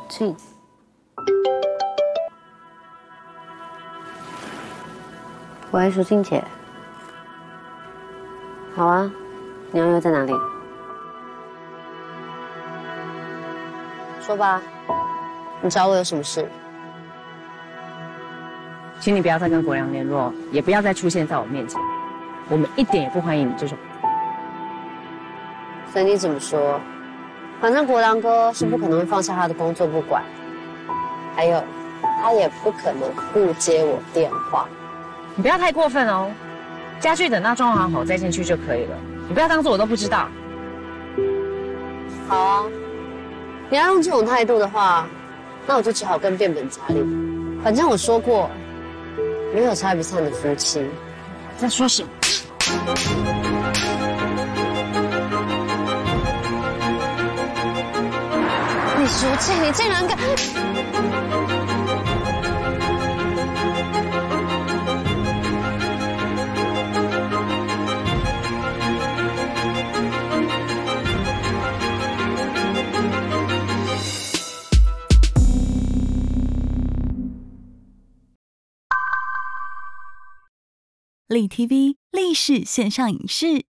近。喂，淑静姐。好啊，你要约在哪里？说吧，你找我有什么事？ 请你不要再跟国良联络，也不要再出现在我面前。我们一点也不欢迎你这种。 所以你怎么说？反正国良哥是不可能会放下他的工作不管，还有，他也不可能不接我电话。 你不要太过分哦，家具等到装潢好再进去就可以了。你不要当做我都不知道。 好啊，你要用这种态度的话，那我就只好跟变本加厉。反正我说过，没有差别散的夫妻。 在说什么？ 你俗气，你竟然敢！ 立 TV 立式线上影视